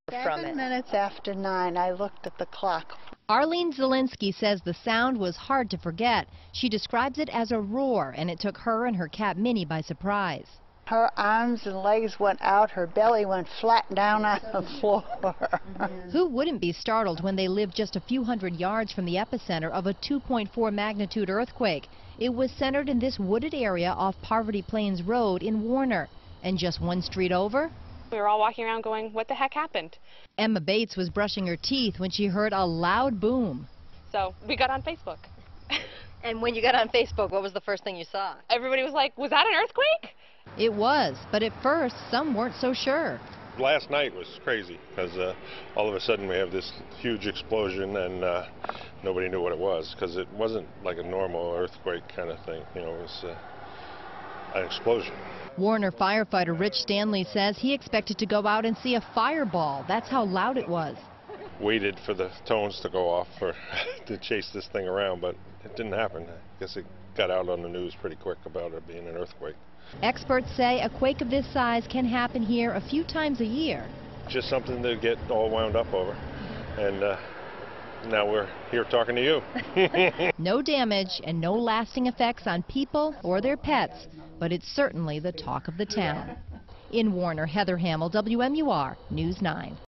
from it. 7 minutes after 9, I looked at the clock. Arlene Zielinski says the sound was hard to forget. She describes it as a roar, and it took her and her cat Minnie by surprise. Her arms and legs went out, her belly went flat down on the floor. Who wouldn't be startled when they lived just a few hundred yards from the epicenter of a 2.4 magnitude earthquake? It was centered in this wooded area off Poverty Plains Road in Warner. And just one street over, we were all walking around going, what the heck happened? Emma Bates was brushing her teeth when she heard a loud boom. So we got on Facebook. And when you got on Facebook, what was the first thing you saw? Everybody was like, was that an earthquake? It was, but at first, some weren't so sure. Last night was crazy because all of a sudden we have this huge explosion and nobody knew what it was because it wasn't like a normal earthquake kind of thing. You know, it was an explosion. Warner firefighter Rich Stanley says he expected to go out and see a fireball. That's how loud it was. Waited for the tones to go off to chase this thing around, but it didn't happen. I guess it got out on the news pretty quick about it being an earthquake. Experts say a quake of this size can happen here a few times a year. Just something to get all wound up over. And now we're here talking to you. No damage and no lasting effects on people or their pets, but it's certainly the talk of the town. In Warner, Heather Hamill, WMUR News 9.